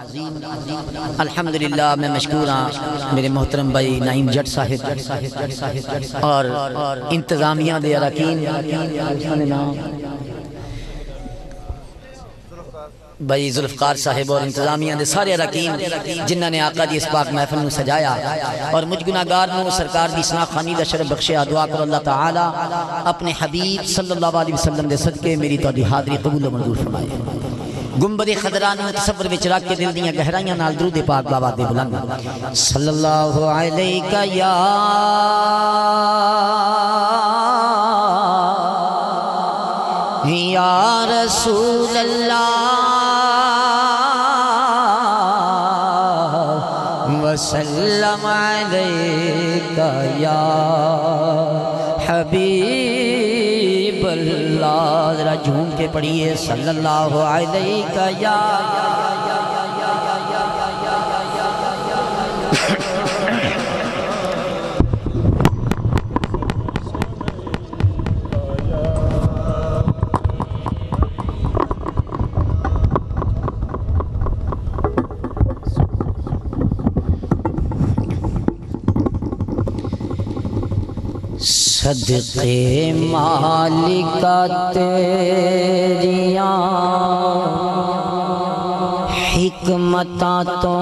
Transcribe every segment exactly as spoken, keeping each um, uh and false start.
الحمدللہ میں مشکور ہاں میرے محترم بھائی نعیم جٹ صاحب اور انتظامیہ دے اراکین بھائی ذوالفقار صاحب اور انتظامیہ دے سارے اراکین جنہاں نے آقا دی اس پاک محفل نو سجایا اور مجھ گناہگار نو سرکار دی سنا خانی دا شرف بخشے دعا کرو اللہ تعالی اپنے حبیب صلی اللہ علیہ وسلم دے صدقے میری تو دی حاضری قبول و منظور فرمائے گنبد خضران میں تصور وچ رکھ کے دل دیاں گہرائیاں نال درود پاک بابا دے بلند صلی اللہ علیہ یا یا رسول اللہ وسلم علیکہ یا حبیب اللہ ذرا جھوم کے پڑھئے صلی اللہ علیہ یا صدقے مالکہ تیریاں حکمتاں تو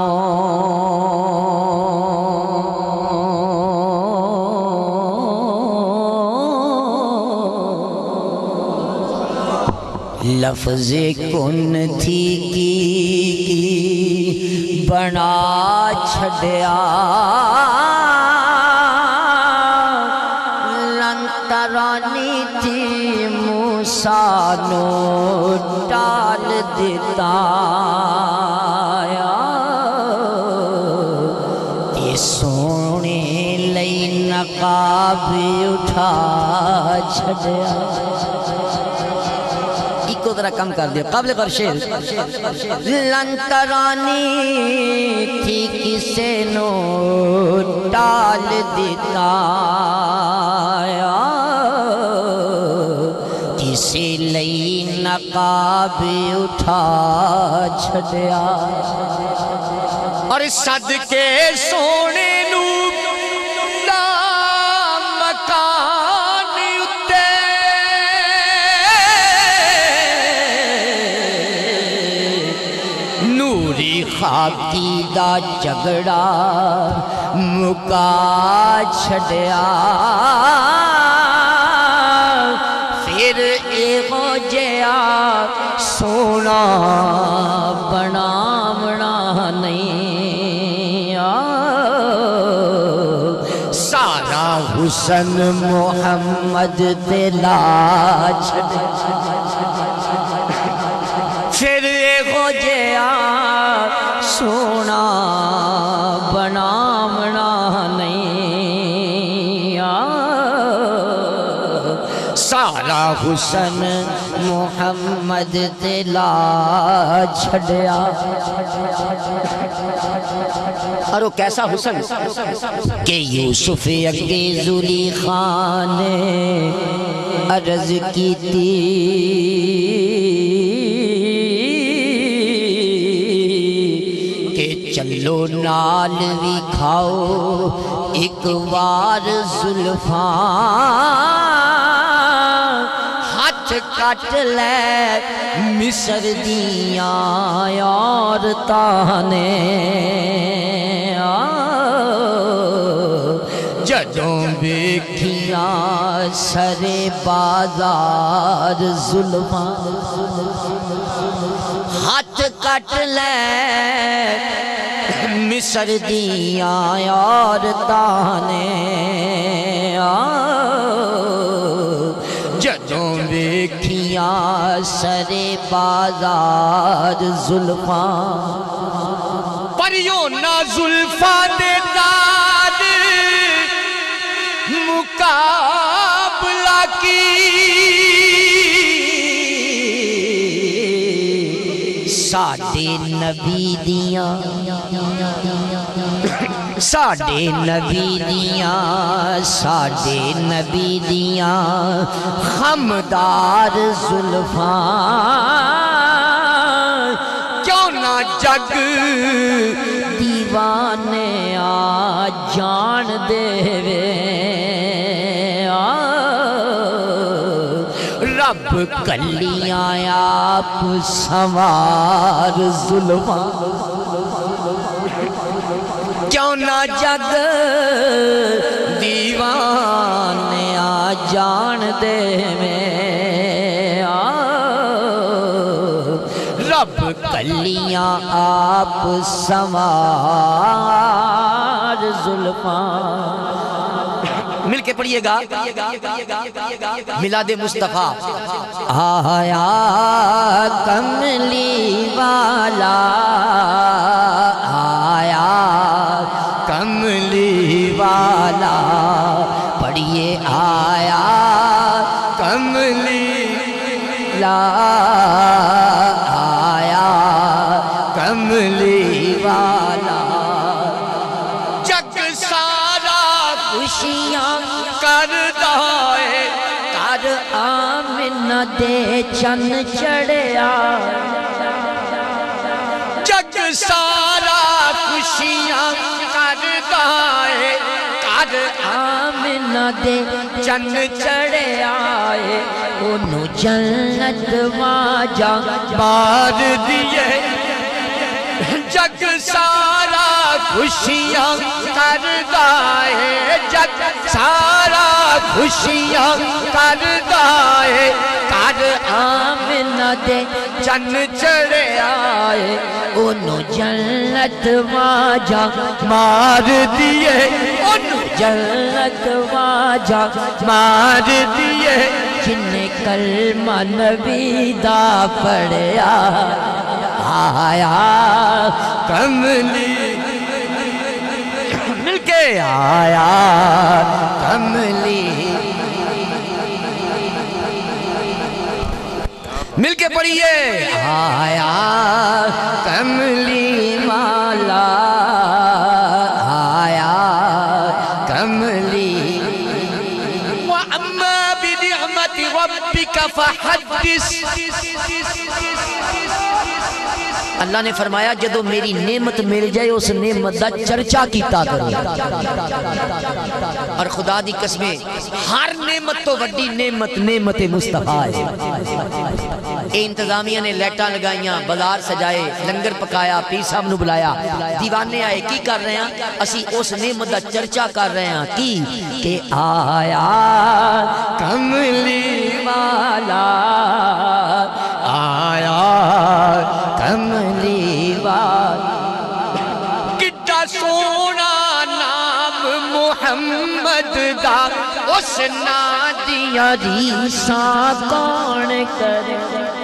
لفظ کن تھی کی کی بنا چھڑیا رانی تھی موسیٰ نو ڈال دیتا تی سونے لئی نقاب اٹھا چھڑیا ایک ذرا کم کر دیا قابل غور شیر لنترانی تھی کسے نو ڈال دیتا کسی لئی نقاب اٹھا چھڑیا اور صدقے سونے نو لا مکان اتے نوری خاکی دا جگڑا مکا چھڑیا پھر ایغو جیا سونا بنا بنا نہیں سارا حسن محمد تلا پھر ایغو جیا سونا بنا بنا نہیں سارا حسن محمد تلا چھڑیا اور وہ کیسا حسن کہ یوسف اگے زلیخا نے عرض کی تھی کہ چلو نال بھی کھاؤ ایک وار زلفاں کٹ لے مصر دیاں عورتاں نے جدوں بیکھیاں سرے بازار ظلماں ہاتھ کٹ لے مصر دیاں عورتاں نے جدوں بیکھیاں سرے بازار زلفاں پریوں نا زلفاں دے داد مقابلہ کی ساڑھے نبی دیاں ساڑھے نبی دیاں ساڑھے نبی دیاں خمدار زلفاں کیوں نہ جگ دیوانے آ جان دے وے رب کلیاں آپ سوار ظلماں کیوں نہ جگ دیوانے آ جان دے میں رب کلیاں آپ سوار ظلماں مل کے پڑھئے گا میلاد مصطفیٰ آیا کملی والا آیا کملی والا پڑھئے آیا کملی لا آیا کملی والا جگ سارا خوشیاں کردا ہے کر آمنہ دے چن چڑھیا جگ سارا خوشیاں کردا ہے کر آمنہ دے چن چڑھیا انہوں جنت واجہ بار دیے جگ سارا خوشیاں کردا ہے جگ سارا خوشیاں کردا ہے کر آمنہ دے چن چڑھے آئے انہوں جنت واجہ مار دیے انہوں جنت واجہ مار دیے جنہیں کلمہ نبی دا پڑھیا آیا کملی مل کے آیا کملی مل کے پڑھئے آیا کملی والا آیا کملی وَأَمَّا بِنِعْمَةِ رَبِّكَ فَحَدِّثْ اللہ نے فرمایا جدو میری نعمت مل جائے اس نعمت دا چرچا کیتا کرو اور خدا دی قسمیں ہر نعمت تو وڈی نعمت نعمت مصطفیٰ ہے اے انتظامیہ نے لیٹاں لگائیاں بازار سجائے لنگر پکایا پیر صاحب نو بلایا دیوانے آئے کی کر رہے ہیں اسی اس نعمت دا چرچا کر رہے ہیں کی کہ آیا کملی والا آیا کملی والا کتا سونا نام محمد دا اس نادیاں ریساں کون کرے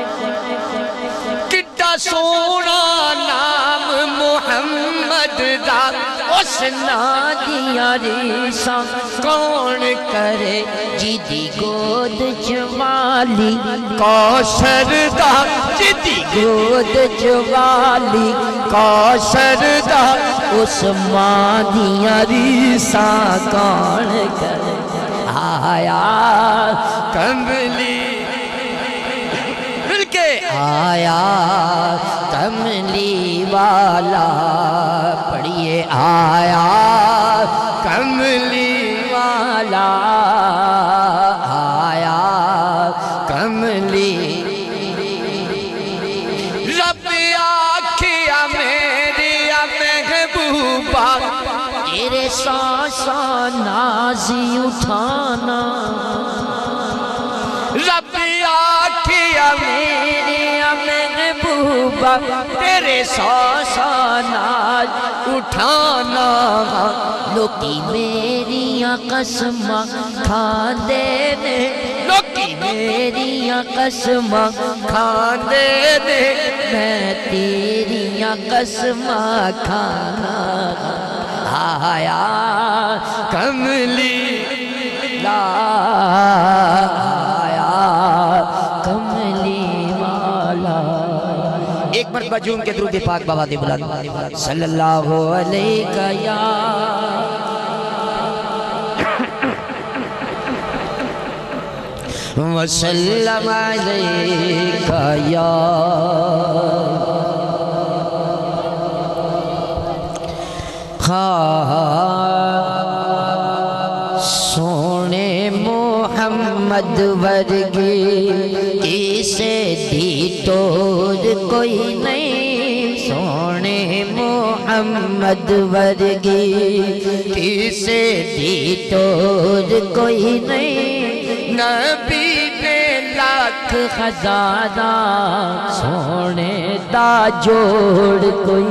کتا سونا نام محمد دا اس نادیاں ریساں کون کرے جیدی گود جوالی کوثر دا جیدی گود جوالی کوثر دا اس مادیاں ریساں کون کرے آیا کملی مل کے آیا کملی والا پڑھئے آیا کملی والا آیا کملی رب آکھیا میرے محبوبہ تیرے سانساں نازی اٹھانا رب آکھیا میرے محبوبہ تیرے سانساں ناز اٹھانا لوکی میریاں قسماں کھان دے نے لوکی میریاں قسماں کھان دے دے میں تیریاں قسماں کھانا آیا کملی لا آیا کملی والا ایک مرتبہ جون کے درود پاک بابا دے بلند صلی اللہ علیہ یا وسلم علیہ یا سونے محمد ورگی کسے دی توڑ کوئی نہیں، سونے محمد ورگی کسے دی توڑ کوئی نہیں، نبی نے لاکھ خزانہ سونے دا جوڑ کوئی،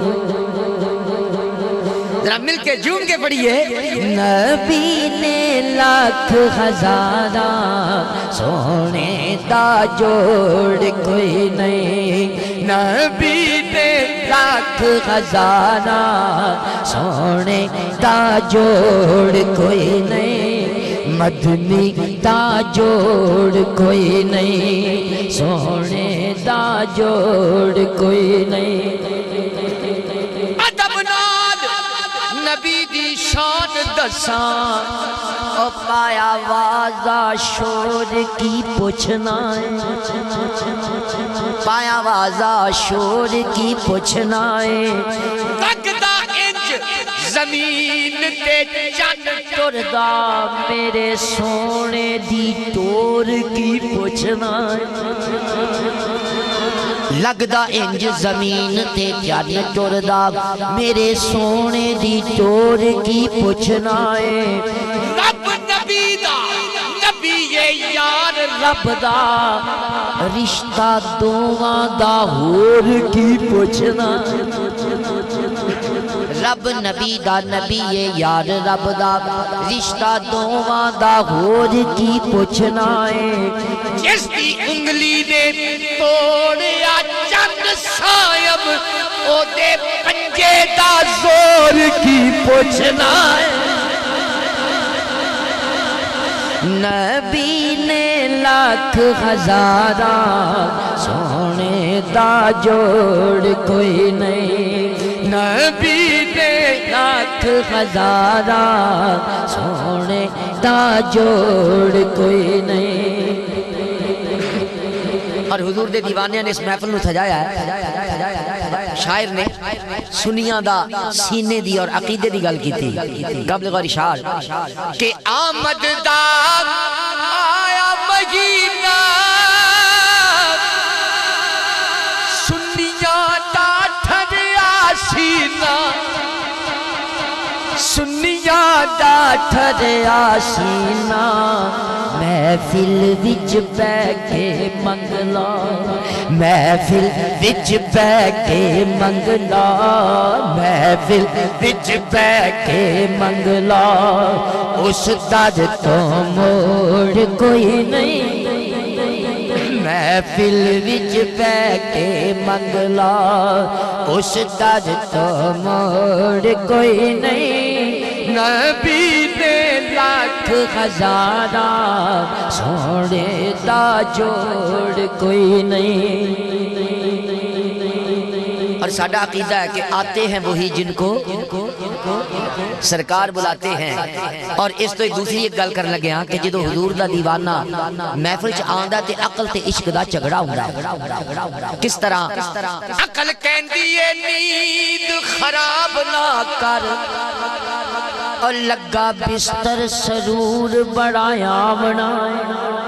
ذرا مل کے جھوم کے پڑھیے، نبی نے لاکھ خزانہ سونے دا جوڑ کوئی نہیں، نبی نے لاکھ خزانہ سونے دا جوڑ کوئی نہیں، مدنی دا جوڑ کوئی نہیں، سونے دا جوڑ کوئی نہیں۔ ادب نال نبی دی شان دساں، او پایا وازا شور کی پوچھنا ہے، پایا وازا شور کی پوچھنا ہے، تکدا انج زمین تے چن ٹردا میرے سونے دی ٹور کی پوچھنا ہے، لگدا انج زمین تے چن ٹردا میرے سونے دی ٹور کی پوچھنا ہے، رب نبی دا نبی یہ یار رب دا رشتہ دوواں دا ہور کی پوچھنا، رب نبی دا نبی یہ یار رب دا رشتہ دوواں دا ہور کی پوچھنا ہے، جس دی انگلی نے توڑیا چند سائب او دے پنجے دا زور کی پوچھنا ہے، نبی نے لاکھ ہزارہ سونے دا جوڑ کوئی نہیں، نبی نے لاکھ ہزارہ سونے دا جوڑ کوئی نہیں۔ اور حضور دے دیوانے نے اس محفل نو سجایا ہے، شاعر نے سنیاں دا سینے دی اور عقیدے دی گل کی تھی، قبل غور اشار کہ آمد دا آیا مہینہ سنیاں دا ٹھریا سینہ، سنیاں دا ٹھریا سینہ، محفل وچ بہ کے منگلا، محفل وچ بہ کے منگلا، محفل وچ بہ کے منگلا، اس در تو موڑ کوئی نہیں، محفل وچ بہ کے منگلا، اس در تو موڑ کوئی نہیں، نبی نے لاکھ خزانہ سونے دا جوڑ کوئی نہیں۔ اور ساڈا عقیدہ ہے کہ آتے ہیں وہی جن کو سرکار بلاتے ہیں، اور اس تو ایک دوسری ایک گل کرنے لگے ہاں کہ جدو حضور دا دیوانہ محفل چ آندا تے عقل تے عشق دا جھگڑا ہوندا ہے، کس طرح عقل کہندی ہے نیند خراب نہ کر، اور لگا بستر سرور بڑایا بنائے،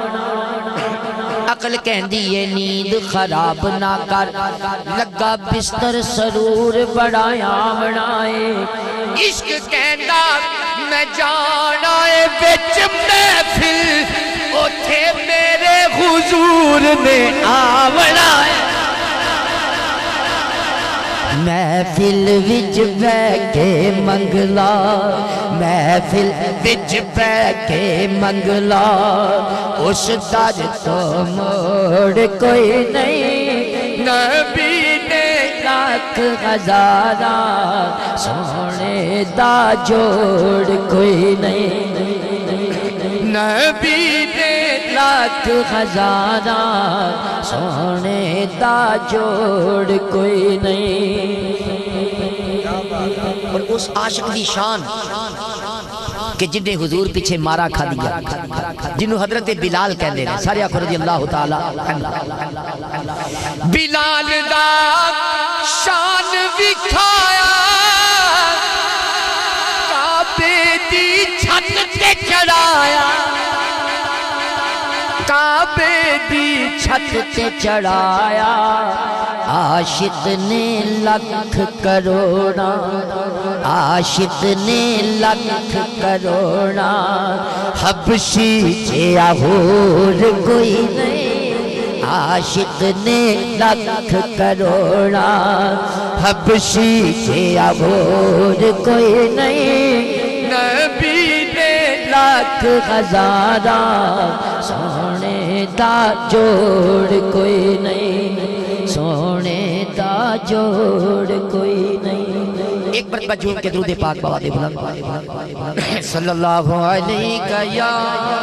عقل کہندی ہے نیند خراب نہ کر، لگا بستر سرور بڑایا بنائے، عشق کہندا میں جانا ہے بچ محفل اوتھے میرے حضور نے آونا ہے، محفل وچ بہ کے منگلا، محفل وچ بہ کے منگلا، اس در تو موڑ کوئی نہیں، نبی نے لاکھ ہزارہ سونے دا جوڑ کوئی نہیں، نبی نے لاکھ ہزارہ سونے دا جوڑ کوئی نہیں۔ اور اس عاشق دی شان کہ جنہیں حضور پیچھے مارا کھا دیا، جنہوں حضرت بلال کہہ دے رہے، سارے آخر رضی اللہ تعالی عنہ، بلال دا شان وکھایا تے چڑھایا کعبے دی چھت تے چڑھایا عاشق نے لکھ کروڑا عاشق نے لکھ کروڑا حبشی جیا ہور کوئی نہیں عاشق نے لکھ کروڑا حبشی جیا ہور کوئی نہیں نبی نے لاکھ ہزارہ سونے دا جوڑ کوئی نہیں سونے دا جوڑ کوئی نہیں ایک مرتبہ جھوم کے درود پاک بابا دے بلند صلی اللہ علیہ یا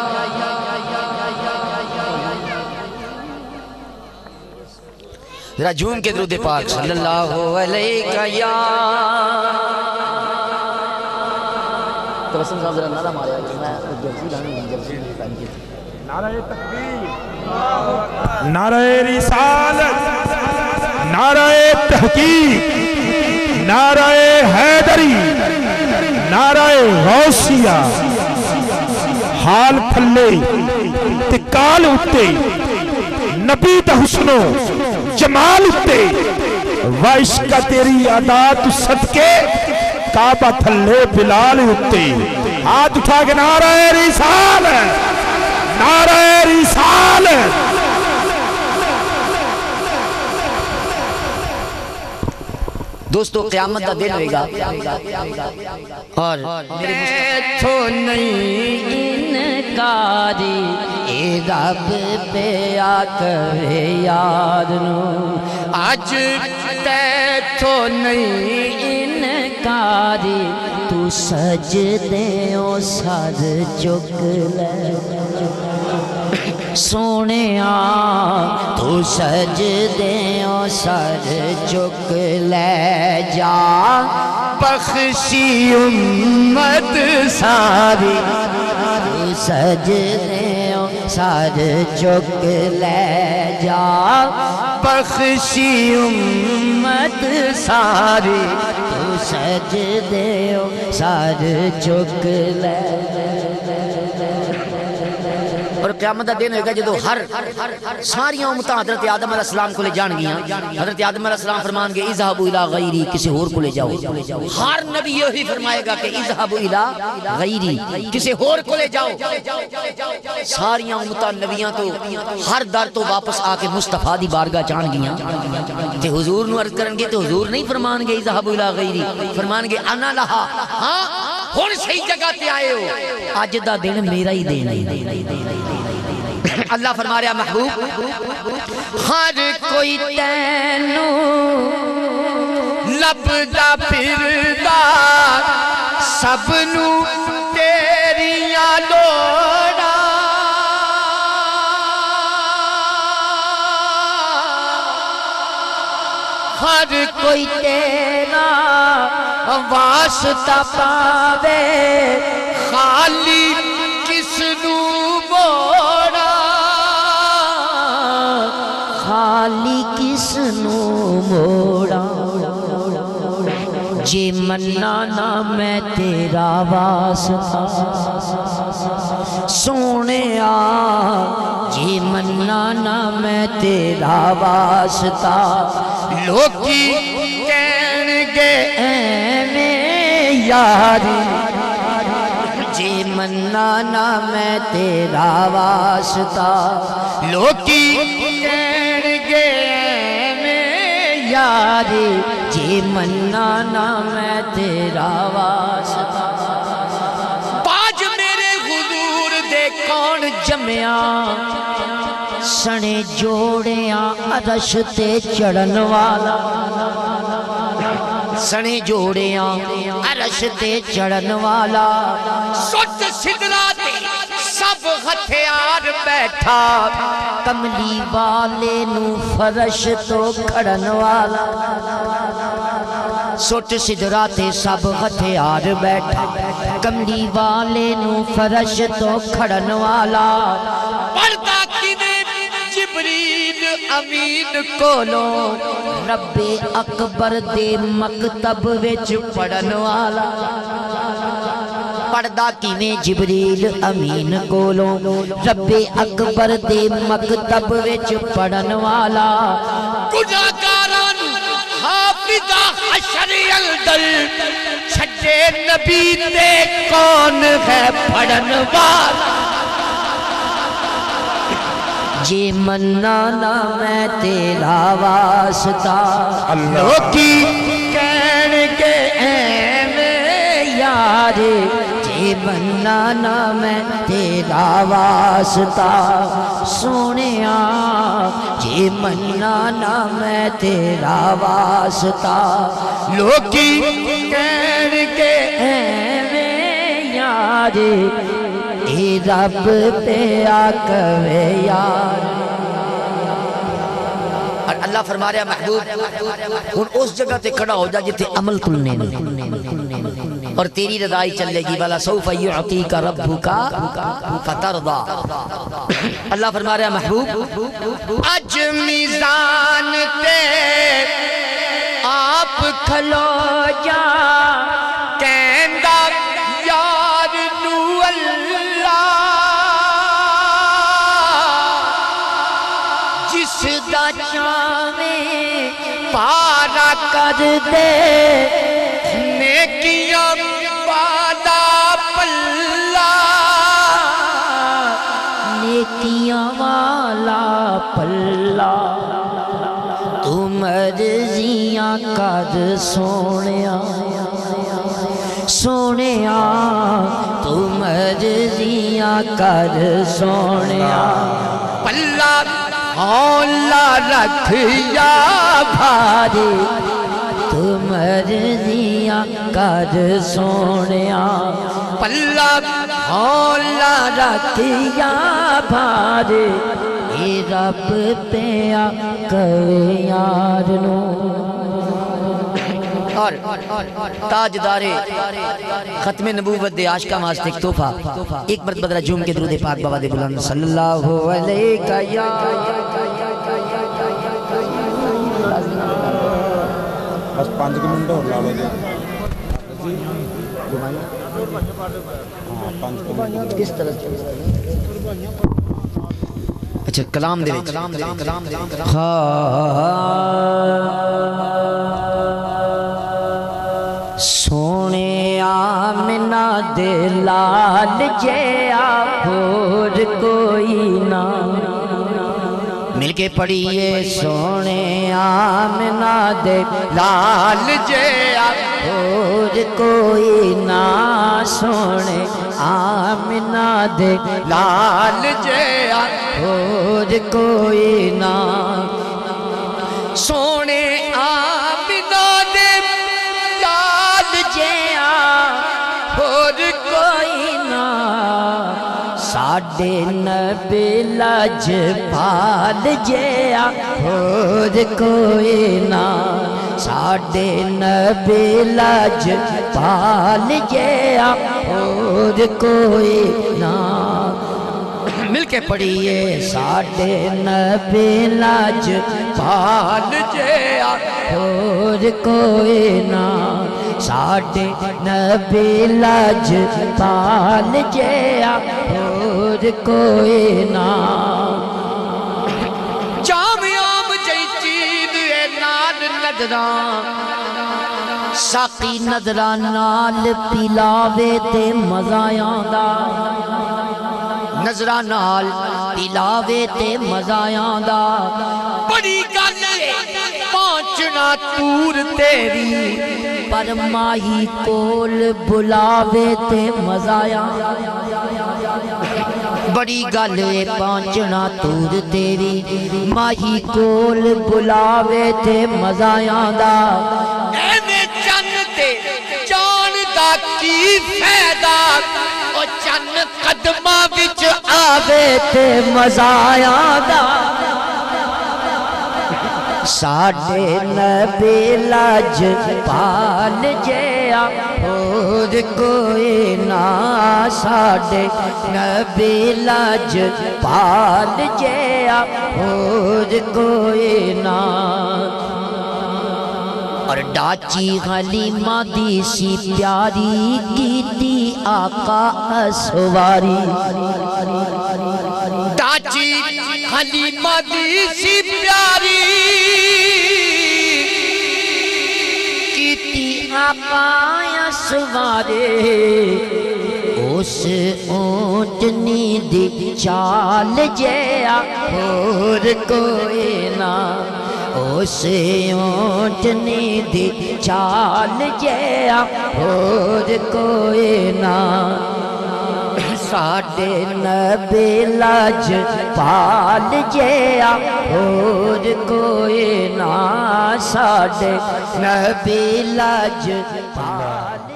ذرا جھوم کے درود پاک صلی اللہ علیہ یا توسن صاحب ذرا نعرہ ماریا میں جلسی لانی نہیں جلسی پہن کی نعرہ تکبیر نعرہ رسالت نعرہ تحقیق نعرہ حیدری نعرہ غوثیہ حال پھلے تکال اتے نبی دا حسنو جمال اتے وعشقہ تیری عدات صدقے کعبہ تھلے بلال اتے ہاتھ اٹھا کے نعرہ رسالت نعرہ رسالت دوستو قیامت دا دن ہوئے گا اور میں تو نہیں انکاری اے رب پہ آکوے یاد نو آج تے تو نہیں انکاری تو سجدیوں سر چک لے سونے آن تو سجدیوں سر چک لے جا بخشی امت ساری تو سجدیوں سر چک لے جا بخشی امت ساری تو سجدیوں سر چک لے اور قیامت دا دن ہوئے گا جدو ہر ساریاں امتاں حضرت آدم علیہ السلام کو لے جان گیا حضرت آدم علیہ السلام فرمان گے اذهبوا الى غیری کسی اور کو لے جاؤ ہر نبی یہی فرمائے گا کہ اذهبوا الى غیری کسی اور کو لے جاؤ ساریاں امتاں نبیاں تو ہر در تو واپس آ کے مصطفیٰ دی بارگاہ جان گیا تے حضور نو عرض کرن گے تو حضور نہیں فرمان گے اذهبوا الى غیری فرمان گے انا لہا ہاں ہون صحیح جگہ تے آئے ہو آج دا دن میرا ہی دن ہے اللہ فرما رہا محبوب ہر کوئی تینو لبدا پھردا سب نو تیریاں لوڑا ہر کوئی تیرا واسطہ پاوے خالی کس نو بوڑا خالی کس نو موڑا جے مننا نہ میں تیرا واسطہ سونے آ جے مننا نہ میں تیرا واسطہ لوکی کہن گے اے میں یاری جے مننا نہ میں تیرا واسطہ لوکی کہن گے اے میں یاری جے مننا نہ میں تیرا واسطہ باج میرے حضور دے کون جمعیاں سنے جوڑیاں عرش تے چڑھن والا سنے جوڑیاں عرش تے چڑھن والا سٹ سدرا تے سب ہتھیار بیٹھا کملی والے نو فرش تو کھڑن والا سٹ سدرا تے سب ہتھیار بیٹھا کملی والے نو فرش تو کھڑن والا پردہ کنے جبریل امین کولو رب اکبر دے مکتب وچ پڑھن والا پڑھدا کیویں جبریل امین کولوں رب اکبر دے مکتب وچ پڑھن والا گناہگاران حافظہ حشر الدل چھڈے نبی تے کون ہے پڑھن والا جے مننا نہ میں تیرا واسطہ اللہ لوکی کہن کے ایویں یار جے مننا نہ میں تیرا واسطہ سونیا جے مننا نہ میں تیرا واسطہ لوکی کہن کے ایویں یار اے رب پہ آکوے یار اور اللہ فرما رہا محبوب ان اس جگہ تے کھڑا ہو جا جتے عمل کلنے اور تیری رضائی چلے گی والا سوف یعطیک ربک فترضا اللہ فرما رہا محبوب اج میزان تے آپ کھلو جا کہندا یار نو اللہ جس دا چاویں پارا کر دے نیکیاں والا پلہ نیکیاں والا پلہ تو مرضیاں کر سونیا سونیا تو مرضیاں کر سونیا پلہ اولا رکھ یا بھاری تو مرضیاں کر سونیا پلہ اولا رکھ یا بھاری اے رب پیا کوئی یار نو اور تاجدار ختم نبوت دے عاشقاں واسطے ایک تحفہ ایک مرتبہ ذرا جھوم کے درود پاک بابا دے بلند صلی اللہ علیہ یا بس پانچ منٹ اور لا لو جی کس طرح اچھا کلام دے وچ سونے آمنہ دے لال جے آپور کوئی نہ مل کے پڑھیے سونے آمنہ دے لال جے آپور کوئی نہ سونے آمنہ دے لال جے آپور کوئی نہ سونے آمنہ دے لال جیا اور کوئی نہ ساڑھے نبی لج پال جیا اور کوئی نہ ساڑھے نبی لج پال جیا اور کوئی نہ مل کے پڑھیے ساڑھے نبی لج پال جیا اور کوئی نہ ساڑھے نبی لج پال جیا اور کوئی نہ جامعام جئی چید اے نال نظران ساقی نظران نال پلاوے تے مزایاں دا نظران نال پلاوے تے مزایاں دا بڑی گل پہنچنا تور تیری پر ماہی کول بلاوے تے مزایاں بڑی گل پہنچنا تور تیری ماہی کول بلاوے تے مزایاں دا ایویں چن تے جان دا کی فائدہ او چن قدماں وچ آوے تے مزایاں دا ساڑھے نبی لج پال جیا اور کوئی نہ ساڑھے نبی لج پال جیا اور کوئی نہ اور ڈاچی حلیمہ دی سی پیاری کیتی آقا اسواری ڈاچی حلیمہ دی سی پیاری کیتی آقا اسوارے اس اونٹنی دی چال جیا اور کوئی نہ اس اونٹنی دی چال جیا اور کوئی نہ ساڑھے نبی لاج پال جیا اور کوئی نہ ساڑھے نبی لاج پال